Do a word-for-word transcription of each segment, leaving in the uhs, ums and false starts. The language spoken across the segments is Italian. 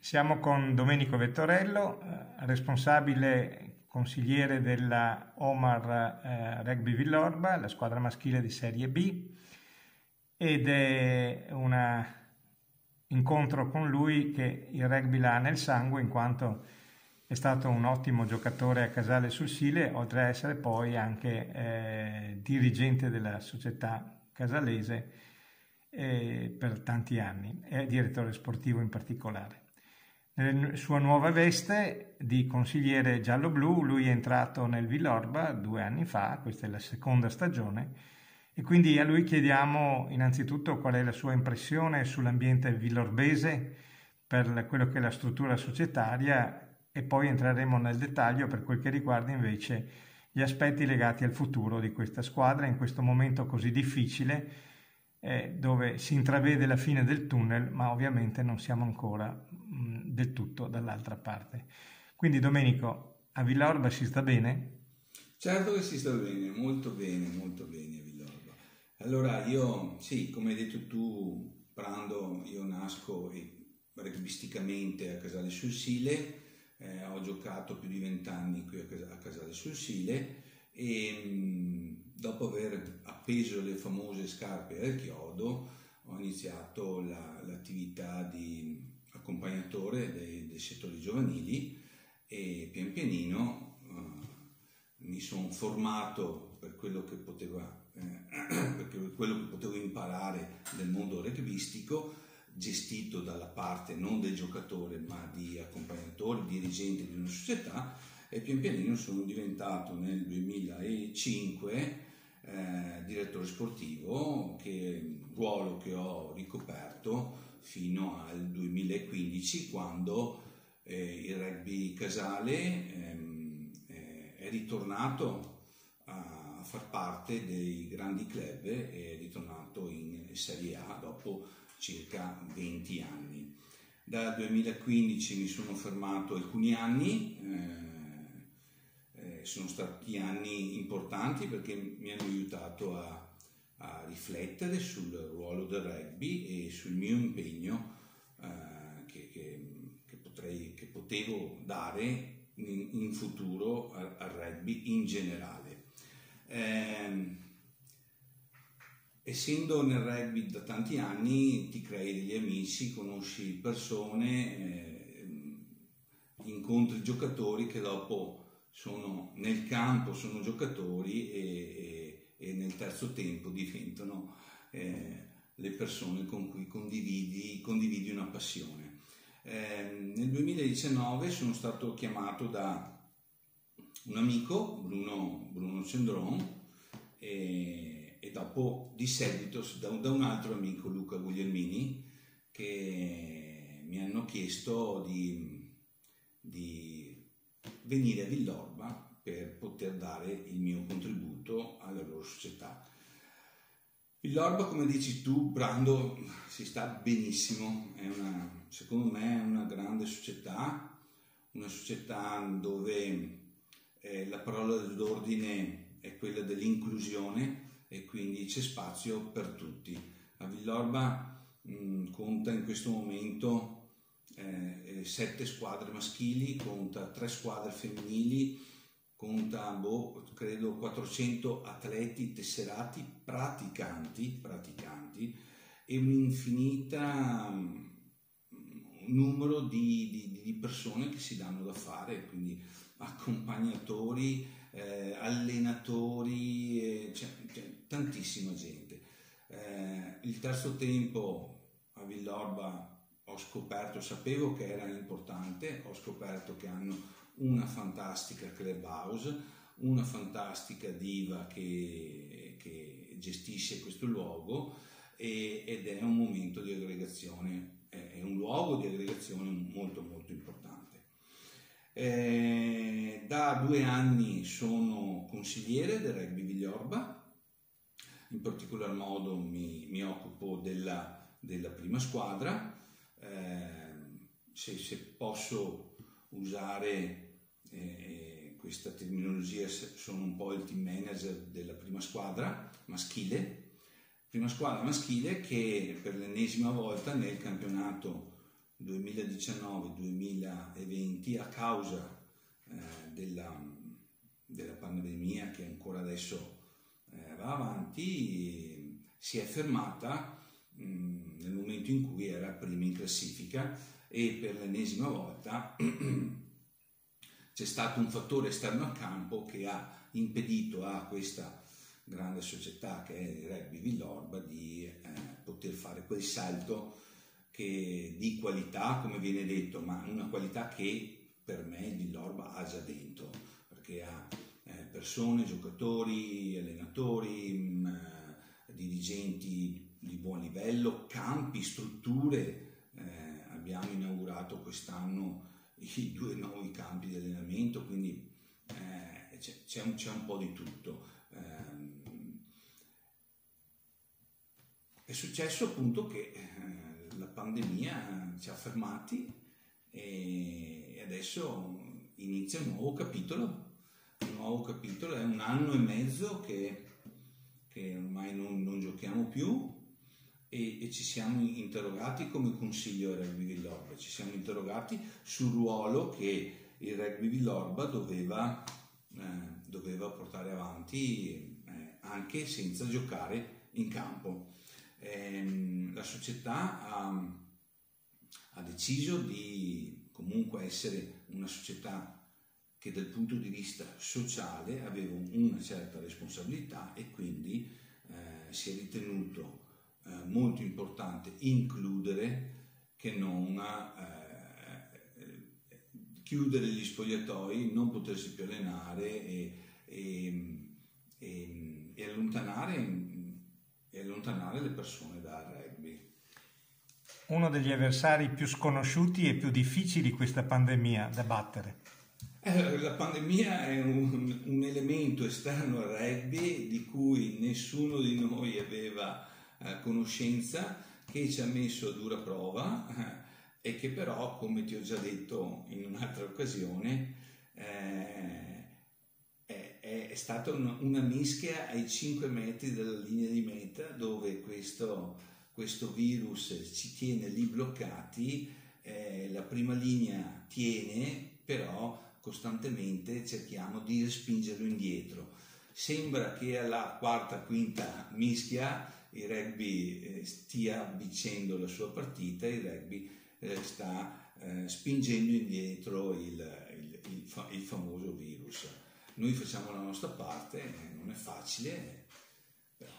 Siamo con Domenico Vettorello, eh, responsabile consigliere della Omar eh, Rugby Villorba, la squadra maschile di Serie B, ed è un incontro con lui che il rugby l'ha nel sangue, in quanto è stato un ottimo giocatore a Casale sul Sile, oltre a essere poi anche eh, dirigente della società casalese eh, per tanti anni, e direttore sportivo in particolare. Nella sua nuova veste di consigliere giallo-blu, lui è entrato nel Villorba due anni fa, questa è la seconda stagione, e quindi a lui chiediamo innanzitutto qual è la sua impressione sull'ambiente villorbese per quello che è la struttura societaria, e poi entreremo nel dettaglio per quel che riguarda invece gli aspetti legati al futuro di questa squadra in questo momento così difficile, eh, dove si intravede la fine del tunnel, ma ovviamente non siamo ancora mh, del tutto dall'altra parte. Quindi Domenico, a Villorba si sta bene? Certo che si sta bene, molto bene, molto bene a Villorba. Allora io, sì, come hai detto tu, Brando, io nasco rugbisticamente a Casale sul Sile, eh, ho giocato più di vent'anni qui a Casale sul Sile e mh, dopo aver appeso le famose scarpe al chiodo ho iniziato la, l'attività di accompagnatore dei, dei settori giovanili e pian pianino uh, mi sono formato per quello che poteva eh, per quello che potevo imparare del mondo rugbyistico, gestito dalla parte non del giocatore ma di accompagnatore, dirigente di una società, e pian pianino sono diventato nel duemilacinque eh, direttore sportivo, che ruolo che ho ricoperto fino al duemilaquindici, quando eh, il rugby casale ehm, eh, è ritornato a, a far parte dei grandi club e è ritornato in Serie A dopo circa venti anni. Dal duemilaquindici mi sono fermato alcuni anni, eh, eh, sono stati anni importanti perché mi hanno aiutato a, a riflettere sul ruolo del rugby e sul mio impegno eh, che, che, che, potrei, che potevo dare in, in futuro al, al rugby in generale. Eh, Essendo nel rugby da tanti anni ti crei degli amici, conosci persone, eh, incontri giocatori che dopo sono nel campo, sono giocatori e, e, e nel terzo tempo diventano eh, le persone con cui condividi, condividi una passione. Eh, nel duemiladiciannove sono stato chiamato da un amico, Bruno, Bruno Cendron, e e dopo di seguito da un, da un altro amico, Luca Guglielmini, che mi hanno chiesto di, di venire a Villorba per poter dare il mio contributo alla loro società. Villorba, come dici tu, Brando, si sta benissimo, è una, secondo me è una grande società, una società dove eh, la parola d'ordine è quella dell'inclusione, e quindi c'è spazio per tutti. A Villorba mh, conta in questo momento eh, sette squadre maschili, conta tre squadre femminili, conta boh, credo quattrocento atleti tesserati praticanti, praticanti e un infinita mh, numero di, di, di persone che si danno da fare, quindi accompagnatori, Eh, allenatori, eh, c'è, c'è tantissima gente. Eh, il terzo tempo a Villorba ho scoperto, sapevo che era importante, ho scoperto che hanno una fantastica clubhouse, una fantastica diva che, che gestisce questo luogo e, ed è un momento di aggregazione, è, è un luogo di aggregazione molto molto importante. Eh, da due anni sono consigliere del rugby Villorba, in particolar modo mi, mi occupo della, della prima squadra, eh, se, se posso usare eh, questa terminologia, sono un po' il team manager della prima squadra maschile, prima squadra maschile che per l'ennesima volta nel campionato duemiladiciannove duemilaventi a causa eh, della, della pandemia che ancora adesso eh, va avanti, si è fermata mh, nel momento in cui era prima in classifica, e per l'ennesima volta c'è stato un fattore esterno al campo che ha impedito a questa grande società che è il Rugby Villorba di eh, poter fare quel salto che, di qualità, come viene detto, ma una qualità che per me il Villorba ha già dentro, perché ha eh, persone, giocatori, allenatori, mh, dirigenti di buon livello, campi, strutture. Eh, abbiamo inaugurato quest'anno i due nuovi campi di allenamento, quindi eh, c'è, c'è, un, c'è un po' di tutto. Eh, è successo appunto che eh, la pandemia ci ha fermati e, e adesso inizia un nuovo capitolo. Un nuovo capitolo, è un anno e mezzo che, che ormai non, non giochiamo più. E, e ci siamo interrogati come consiglio Rugby Villorba, ci siamo interrogati sul ruolo che il Rugby Villorba doveva, eh, doveva portare avanti eh, anche senza giocare in campo. Eh, la società ha, ha deciso di comunque essere una società che dal punto di vista sociale aveva una certa responsabilità, e quindi eh, si è ritenuto molto importante includere che non eh, chiudere gli spogliatoi, non potersi più allenare e, e, e, e, allontanare, e allontanare le persone dal rugby. Uno degli avversari più sconosciuti e più difficili di questa pandemia da battere. Eh, la pandemia è un, un elemento esterno al rugby di cui nessuno di noi aveva conoscenza, che ci ha messo a dura prova eh, e che però, come ti ho già detto in un'altra occasione, eh, è, è stata una, una mischia ai cinque metri dalla linea di meta, dove questo, questo virus ci tiene lì bloccati. Eh, la prima linea tiene, però costantemente cerchiamo di respingerlo indietro. Sembra che alla quarta, quinta mischia il rugby stia vincendo la sua partita, il rugby eh, sta eh, spingendo indietro il, il, il, fa, il famoso virus. Noi facciamo la nostra parte, eh, non è facile, però.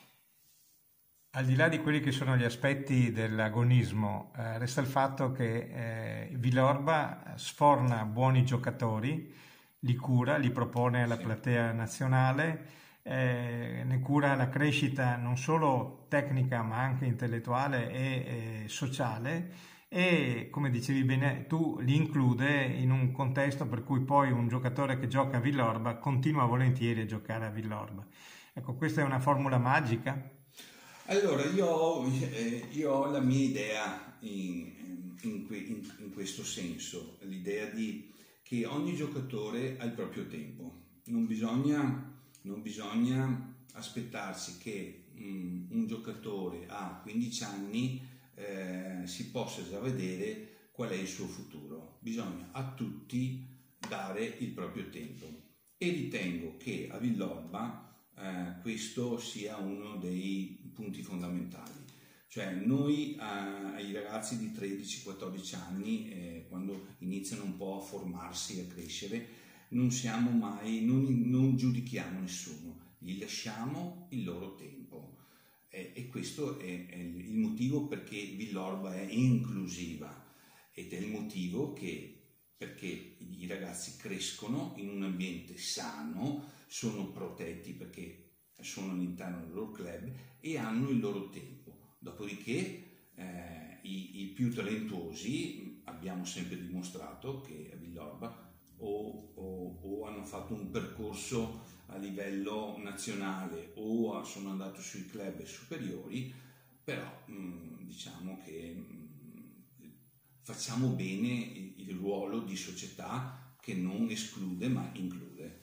Al di là di quelli che sono gli aspetti dell'agonismo, eh, resta il fatto che eh, Villorba sforna buoni giocatori, li cura, li propone alla sì. platea nazionale. Eh, ne cura la crescita non solo tecnica ma anche intellettuale e eh, sociale, e come dicevi bene tu, li include in un contesto per cui poi un giocatore che gioca a Villorba continua volentieri a giocare a Villorba. Ecco, questa è una formula magica? Allora, io ho, eh, io ho la mia idea in, in, in, in questo senso, l'idea di che ogni giocatore ha il proprio tempo, non bisogna Non bisogna aspettarsi che um, un giocatore a quindici anni eh, si possa già vedere qual è il suo futuro. Bisogna a tutti dare il proprio tempo, e ritengo che a Villorba eh, questo sia uno dei punti fondamentali. Cioè noi eh, ai ragazzi di tredici quattordici anni, eh, quando iniziano un po' a formarsi, a crescere, non siamo mai, non, non giudichiamo nessuno, gli lasciamo il loro tempo, eh, e questo è, è il motivo perché Villorba è inclusiva, ed è il motivo che, perché i ragazzi crescono in un ambiente sano, sono protetti perché sono all'interno del loro club e hanno il loro tempo. Dopodiché eh, i, i più talentuosi, abbiamo sempre dimostrato che a Villorba O, o, o hanno fatto un percorso a livello nazionale o sono andati sui club superiori, però mh, diciamo che mh, facciamo bene il, il ruolo di società che non esclude ma include.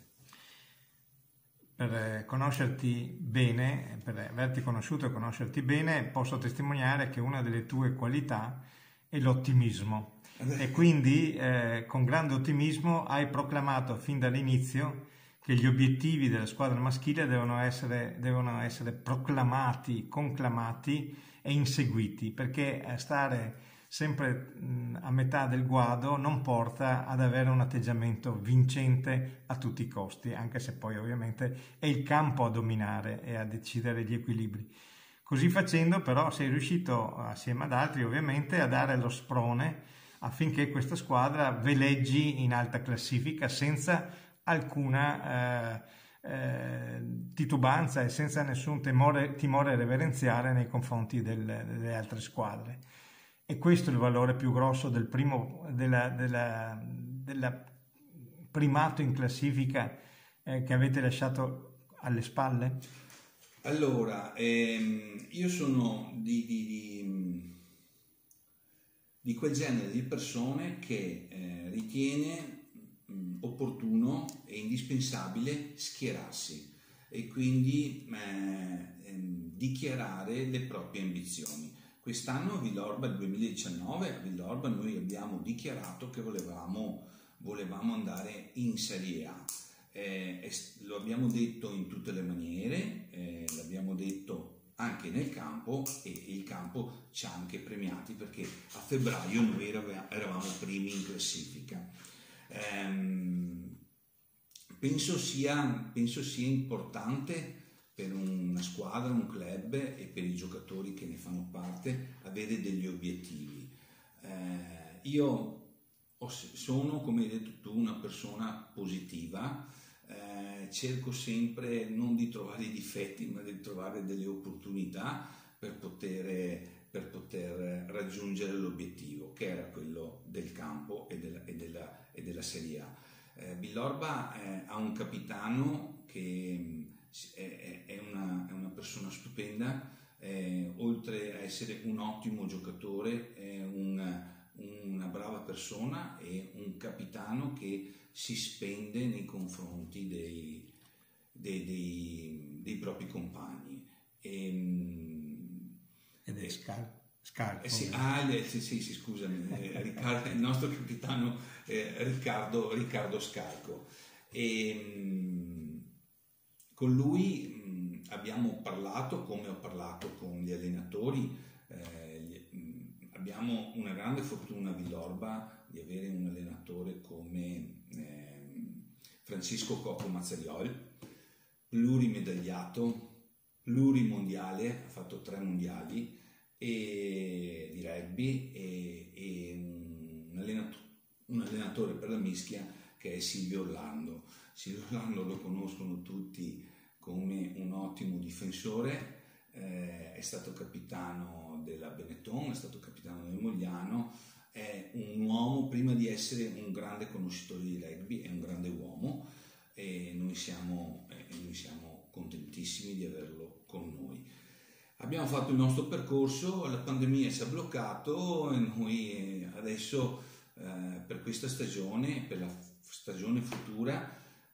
Per conoscerti bene, per averti conosciuto e conoscerti bene, posso testimoniare che una delle tue qualità è e l'ottimismo. E quindi eh, con grande ottimismo hai proclamato fin dall'inizio che gli obiettivi della squadra maschile devono essere, devono essere proclamati, conclamati e inseguiti, perché stare sempre mh, a metà del guado non porta ad avere un atteggiamento vincente a tutti i costi, anche se poi ovviamente è il campo a dominare e a decidere gli equilibri. Così facendo però sei riuscito, assieme ad altri ovviamente, a dare lo sprone affinché questa squadra veleggi in alta classifica senza alcuna eh, eh, titubanza e senza nessun temore, timore reverenziale nei confronti del, delle altre squadre. E questo è il valore più grosso del primo della, della, della primato in classifica eh, che avete lasciato alle spalle? Allora, ehm, io sono di, di, di, di quel genere di persone che eh, ritiene mh, opportuno e indispensabile schierarsi e quindi eh, ehm, dichiarare le proprie ambizioni. Quest'anno a Villorba, il duemiladiciannove, a Villorba noi abbiamo dichiarato che volevamo, volevamo andare in Serie A. Eh, lo abbiamo detto in tutte le maniere, eh, l'abbiamo detto anche nel campo e il campo ci ha anche premiati perché a febbraio noi eravamo primi in classifica. Ehm, penso sia, penso sia importante per una squadra, un club e per i giocatori che ne fanno parte avere degli obiettivi. Eh, io sono, come hai detto tu, una persona positiva, eh, cerco sempre non di trovare i difetti ma di trovare delle opportunità per poter, per poter raggiungere l'obiettivo che era quello del campo e della, e della, e della Serie A. Eh, Villorba eh, ha un capitano che è, è, una, è una persona stupenda, eh, oltre a essere un ottimo giocatore è un, una brava persona e un capitano che si spende nei confronti dei, dei, dei, dei propri compagni. E, Ed è scarso. Scarpo, eh sì, ah, sì, sì, sì, scusami, eh, Riccardo, il nostro capitano eh, Riccardo, Riccardo Scalco. E, mh, con lui mh, abbiamo parlato, come ho parlato con gli allenatori, eh, gli, mh, abbiamo una grande fortuna a Villorba di avere un allenatore come eh, Francisco Cocco Mazzariol, plurimedagliato, plurimondiale, ha fatto tre mondiali, e di rugby e, e un, allenatore, un allenatore per la mischia che è Silvio Orlando. Silvio Orlando lo conoscono tutti come un ottimo difensore, eh, è stato capitano della Benetton, è stato capitano del Mogliano, è un uomo, prima di essere un grande conoscitore di rugby, è un grande uomo e noi siamo, eh, noi siamo contentissimi di averlo con noi. Abbiamo fatto il nostro percorso, la pandemia si è bloccato e noi adesso eh, per questa stagione, per la stagione futura,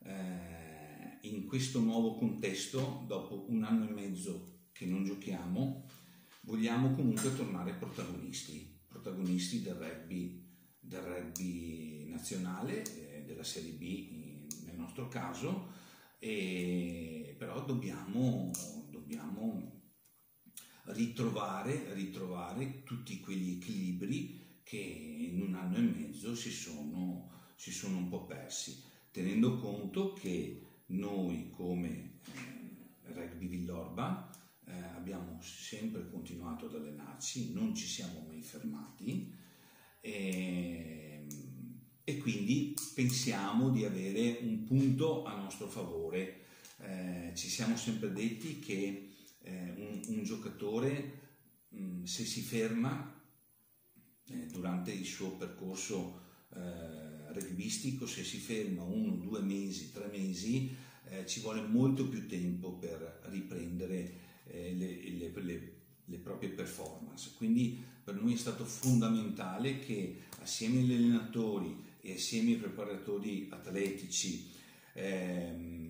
eh, in questo nuovo contesto, dopo un anno e mezzo che non giochiamo, vogliamo comunque tornare protagonisti, protagonisti del rugby, del rugby nazionale, eh, della Serie B nel nostro caso, e, però dobbiamo, dobbiamo ritrovare, ritrovare tutti quegli equilibri che in un anno e mezzo si sono, si sono un po' persi, tenendo conto che noi come eh, Rugby Villorba eh, abbiamo sempre continuato ad allenarci, non ci siamo mai fermati e, e quindi pensiamo di avere un punto a nostro favore. Eh, ci siamo sempre detti che Eh, un, un giocatore mh, se si ferma eh, durante il suo percorso eh, rugbystico, se si ferma uno, due mesi, tre mesi, eh, ci vuole molto più tempo per riprendere eh, le, le, le, le proprie performance. Quindi per noi è stato fondamentale che assieme agli allenatori e assieme ai preparatori atletici ehm,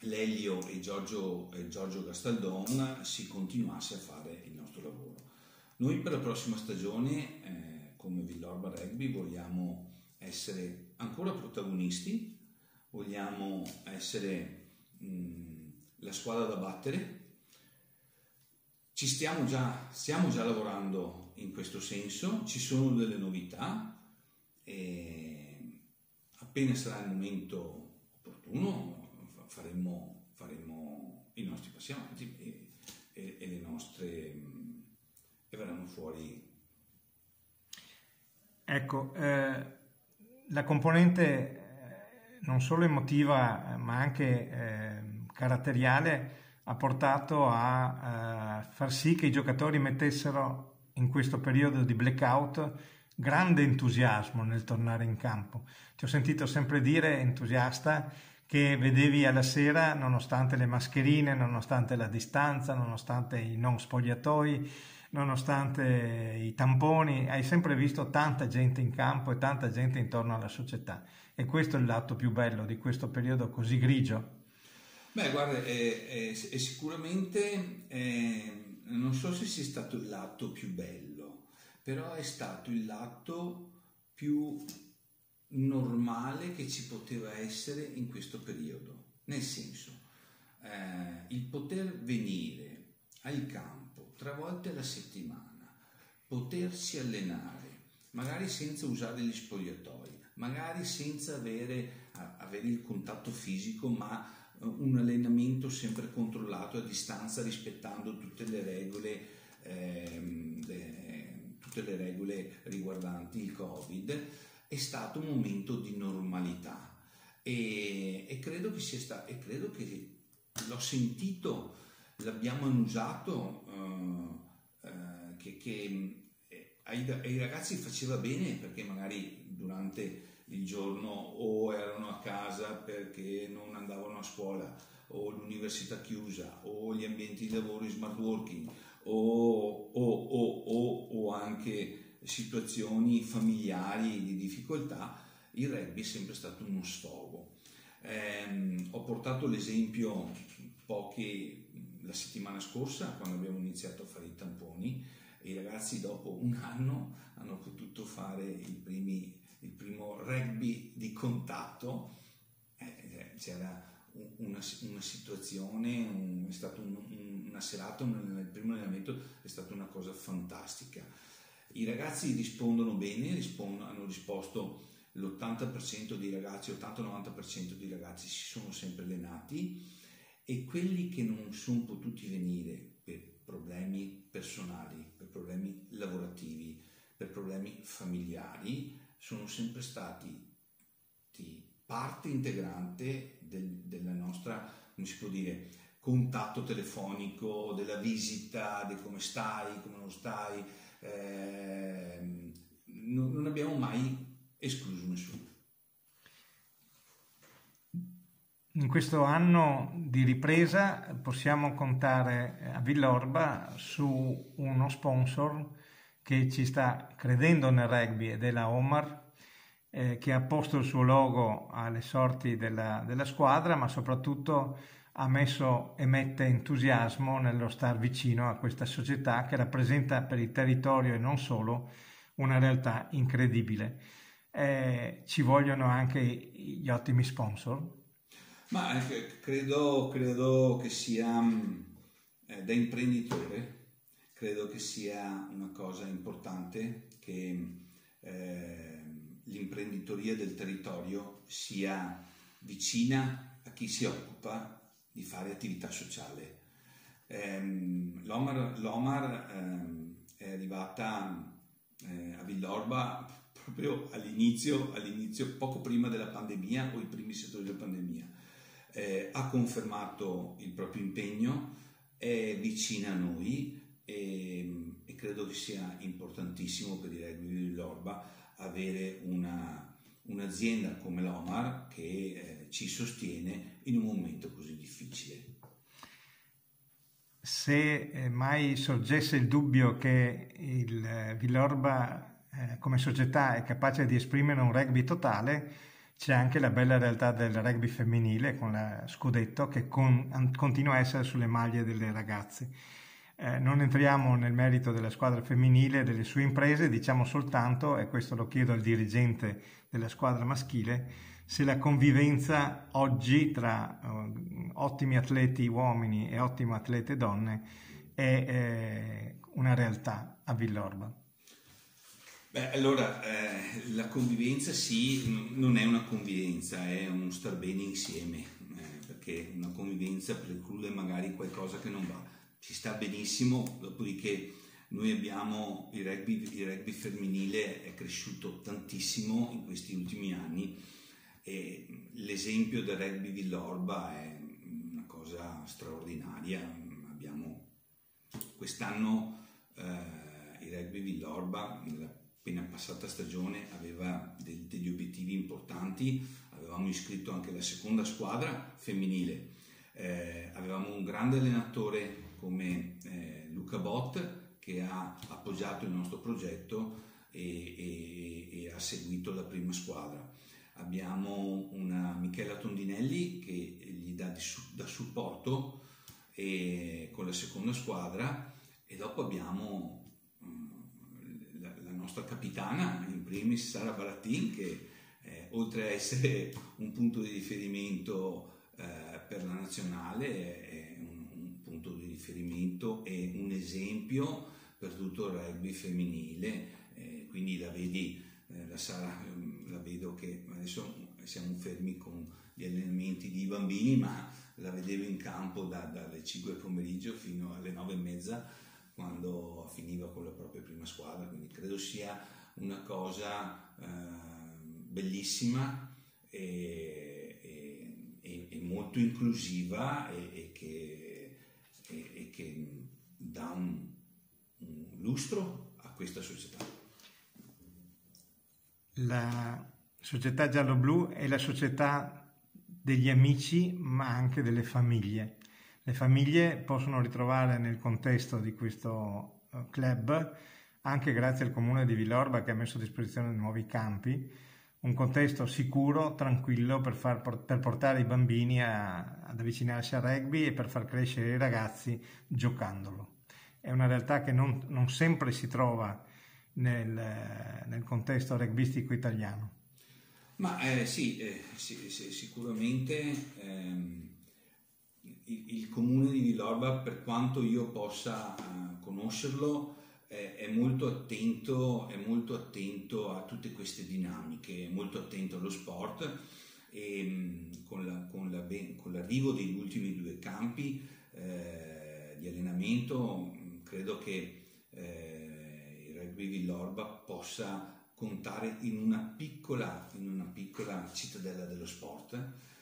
Lelio e Giorgio, e Giorgio Gastaldon si continuasse a fare il nostro lavoro. Noi per la prossima stagione, eh, come Villorba Rugby, vogliamo essere ancora protagonisti, vogliamo essere mh, la squadra da battere. Ci stiamo già, stiamo già lavorando in questo senso, ci sono delle novità e appena sarà il momento opportuno faremo, faremo i nostri passi avanti e, e, e le nostre e verranno fuori. Ecco, eh, la componente eh, non solo emotiva ma anche eh, caratteriale ha portato a uh, far sì che i giocatori mettessero in questo periodo di blackout grande entusiasmo nel tornare in campo. Ti ho sentito sempre dire, entusiasta, che vedevi alla sera, nonostante le mascherine, nonostante la distanza, nonostante i non spogliatoi, nonostante i tamponi, hai sempre visto tanta gente in campo e tanta gente intorno alla società. E questo è il lato più bello di questo periodo così grigio. Beh, guarda, è, è, è sicuramente, è, non so se sia stato il lato più bello, però è stato il lato più normale che ci poteva essere in questo periodo. Nel senso, eh, il poter venire al campo tre volte alla settimana, potersi allenare, magari senza usare gli spogliatoi, magari senza avere, avere il contatto fisico, ma un allenamento sempre controllato a distanza, rispettando tutte le regole, ehm, le, tutte le regole riguardanti il Covid, è stato un momento di normalità e, e credo che sia stato, e credo che l'ho sentito, l'abbiamo annusato, eh, eh, che, che ai, ai ragazzi faceva bene, perché magari durante il giorno o erano a casa perché non andavano a scuola, o l'università chiusa, o gli ambienti di lavoro in smart working, o, o, o, o, o anche situazioni familiari di difficoltà, il rugby è sempre stato uno sfogo. Eh, ho portato l'esempio poche, la settimana scorsa, quando abbiamo iniziato a fare i tamponi, e i ragazzi dopo un anno hanno potuto fare i primi il primo rugby di contatto. Eh, c'era una, una situazione, un, è stata un, una serata, un, nel primo allenamento è stata una cosa fantastica. I ragazzi rispondono bene, rispondono, hanno risposto l'ottanta per cento dei ragazzi, ottanta novanta per cento dei ragazzi si sono sempre allenati, e quelli che non sono potuti venire per problemi personali, per problemi lavorativi, per problemi familiari, sono sempre stati parte integrante del, della nostra, come si può dire, contatto telefonico, della visita, di come stai, come non stai, eh, non, non abbiamo mai escluso nessuno. In questo anno di ripresa possiamo contare a Villorba su uno sponsor che ci sta credendo nel rugby, ed è la Omar, eh, che ha posto il suo logo alle sorti della, della squadra, ma soprattutto ha messo e mette entusiasmo nello star vicino a questa società che rappresenta per il territorio e non solo una realtà incredibile. Eh, ci vogliono anche gli ottimi sponsor? Ma credo, credo che sia, eh, da imprenditore, credo che sia una cosa importante che eh, l'imprenditoria del territorio sia vicina a chi si occupa di fare attività sociale. Ehm, L'Omar, l'Omar ehm, è arrivata eh, a Villorba proprio all'inizio, all'inizio, poco prima della pandemia o i primi settori della pandemia. Eh, ha confermato il proprio impegno, è vicina a noi e, e credo che sia importantissimo per il rugby di Villorba avere una, un'azienda come l'Omar che eh, ci sostiene in un momento così difficile. Se mai sorgesse il dubbio che il eh, Villorba eh, come società è capace di esprimere un rugby totale, c'è anche la bella realtà del rugby femminile con la Scudetto che con, continua a essere sulle maglie delle ragazze. Eh, non entriamo nel merito della squadra femminile e delle sue imprese, diciamo soltanto, e questo lo chiedo al dirigente della squadra maschile, se la convivenza oggi tra eh, ottimi atleti uomini e ottime atlete donne è eh, una realtà a Villorba. Beh, allora, eh, la convivenza sì, non è una convivenza, è un star bene insieme, eh, perché una convivenza preclude magari qualcosa che non va. Si sta benissimo, dopodiché noi abbiamo il rugby, il rugby femminile è cresciuto tantissimo in questi ultimi anni e l'esempio del rugby Villorba è una cosa straordinaria. Abbiamo quest'anno eh, il rugby Villorba nella appena passata stagione aveva del, degli obiettivi importanti, avevamo iscritto anche la seconda squadra femminile, eh, avevamo un grande allenatore come eh, Luca Bott che ha appoggiato il nostro progetto e, e, e ha seguito la prima squadra. Abbiamo una Michela Tondinelli che gli dà di, da supporto e, con la seconda squadra, e dopo abbiamo um, la, la nostra capitana, in primis Sara Baratin, che eh, oltre a essere un punto di riferimento eh, per la nazionale è un, un punto di riferimento e un esempio per tutto il rugby femminile, eh, quindi la vedi, eh, la Sara, la vedo che adesso siamo fermi con gli allenamenti di bambini, ma la vedevo in campo da, dalle cinque del pomeriggio fino alle nove e mezza quando finiva con la propria prima squadra, quindi credo sia una cosa eh, bellissima e, e, e, e molto inclusiva e, e, che, e, e che dà un, un lustro a questa società. La società giallo-blu è la società degli amici ma anche delle famiglie. Le famiglie possono ritrovare nel contesto di questo club, anche grazie al comune di Villorba che ha messo a disposizione nuovi campi, un contesto sicuro, tranquillo per, far, per portare i bambini a, ad avvicinarsi al rugby e per far crescere i ragazzi giocandolo. È una realtà che non, non sempre si trova nel, nel contesto rugbistico italiano. Ma eh, sì, eh, sì, sì, sicuramente ehm, il, il comune di Villorba, per quanto io possa eh, conoscerlo, eh, è molto attento, è molto attento a tutte queste dinamiche, è molto attento allo sport e mh, con, la, con, la, con l'arrivo degli ultimi due campi eh, di allenamento mh, credo che eh, il rugby Villorba possa contare in una piccola, in una piccola cittadella dello sport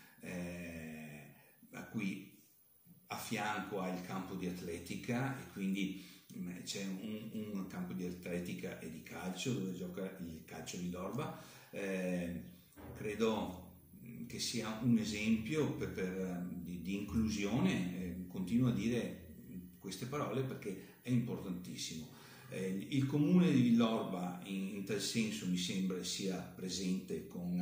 eh, a cui a fianco ha il campo di atletica e quindi mh, c'è un, un campo di atletica e di calcio dove gioca il calcio Villorba. Eh, credo che sia un esempio per, per, di, di inclusione, eh, continuo a dire queste parole perché è importantissimo. Eh, il comune di Villorba in, in tal senso mi sembra sia presente con,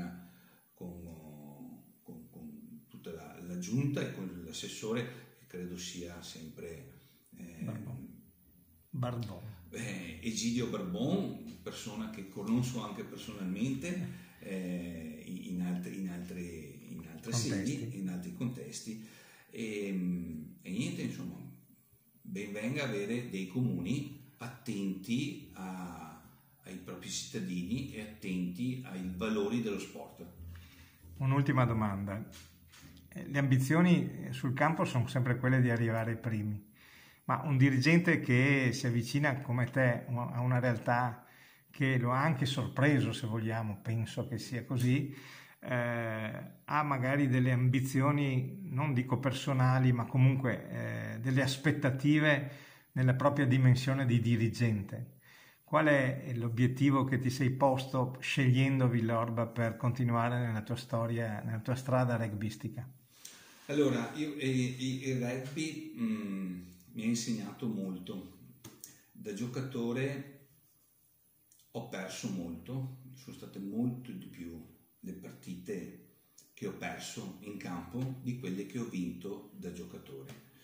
con, con, con tutta la, la giunta e con l'assessore che credo sia sempre eh, Barbon. Barbon. Eh, Egidio Barbon, persona che conosco anche personalmente eh, in, altri, in, altre, in altre sedi, in altri contesti e, e niente, insomma ben venga avere dei comuni attenti a, ai propri cittadini e attenti ai valori dello sport. Un'ultima domanda. Le ambizioni sul campo sono sempre quelle di arrivare ai primi, ma un dirigente che si avvicina come te a una realtà che lo ha anche sorpreso, se vogliamo, penso che sia così, eh, ha magari delle ambizioni, non dico personali, ma comunque eh, delle aspettative nella propria dimensione di dirigente. Qual è l'obiettivo che ti sei posto scegliendo Villorba per continuare nella tua storia, nella tua strada rugbistica? Allora, io, il, il rugby mh, mi ha insegnato molto. Da giocatore ho perso molto, sono state molto di più le partite che ho perso in campo di quelle che ho vinto da giocatore.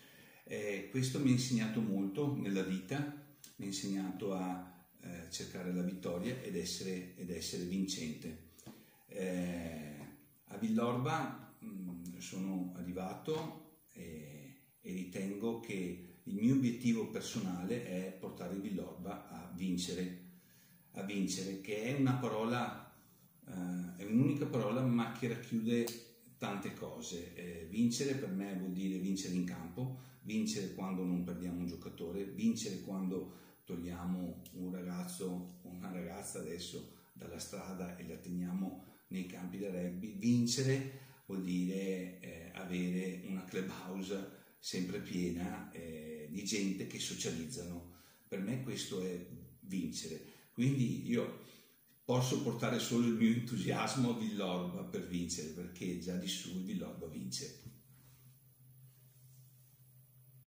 Eh, questo mi ha insegnato molto nella vita, mi ha insegnato a eh, cercare la vittoria ed essere, ed essere vincente. Eh, a Villorba mh, sono arrivato e, e ritengo che il mio obiettivo personale è portare Villorba a vincere, a vincere, che è una parola, eh, è un'unica parola ma che racchiude tante cose. Eh, vincere per me vuol dire vincere in campo, vincere quando non perdiamo un giocatore, vincere quando togliamo un ragazzo o una ragazza adesso dalla strada e la teniamo nei campi da rugby. Vincere vuol dire eh, avere una clubhouse sempre piena eh, di gente che socializzano. Per me questo è vincere. Quindi io posso portare solo il mio entusiasmo a Villorba per vincere, perché già di su Villorba vince.